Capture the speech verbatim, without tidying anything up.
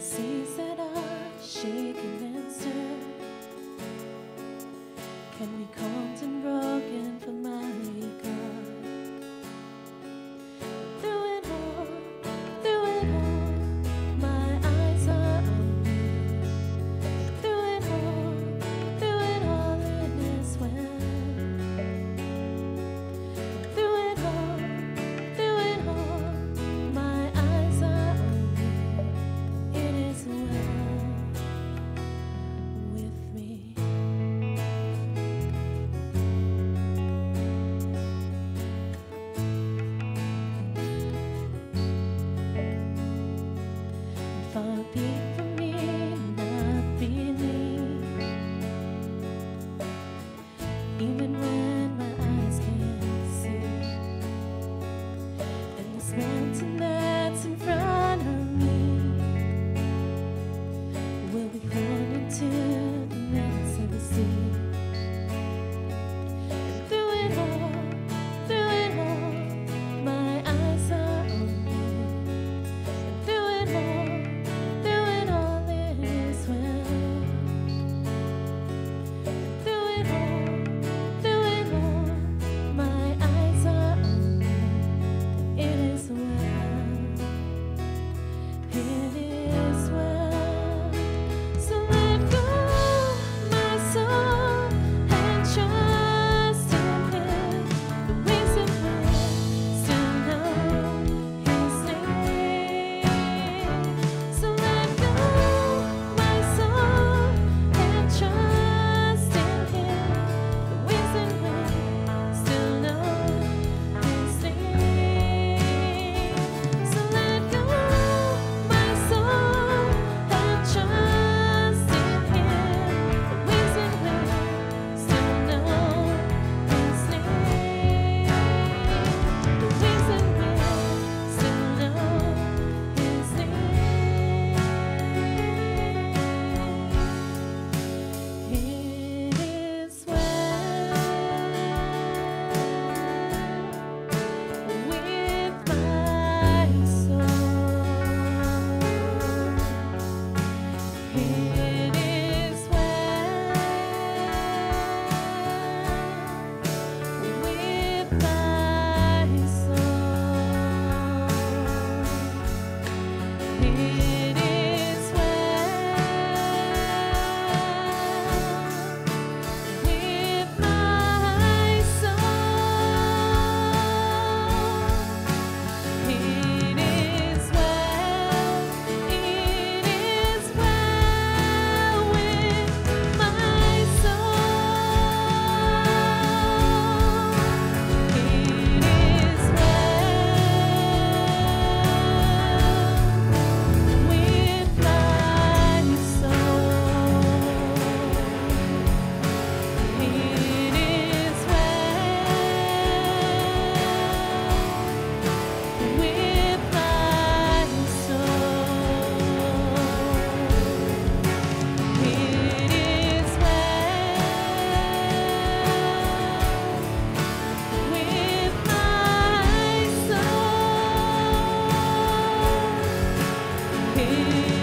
Seas that are shaken and stirred can be calmed and broken for my God. Through it all, through it all, my eyes are on you. Through it all, through it all, it is well. Through it all, through it all, my eyes are on you. It is well with me. Far be it from me not believe, even when my eyes can't see. And this mountain that's in front of me will be thrown into the midst of the sea. And through it all, through it all, my eyes are on you. And through it all, through it all, it is well. Through it all, through it all, my eyes are on you. It is well. It is well. So let go, my soul, and trust in Him. The winds of wind still know His name. So let go, my soul, and trust in Him. The winds of wind still know His name. So let go, my soul, and trust in Him. The winds of wind still know His name. The winds of wind still know His name. It is well with my soul. It is well with my soul. It is well with my soul. It is well, it is well with my soul. It is well with my soul.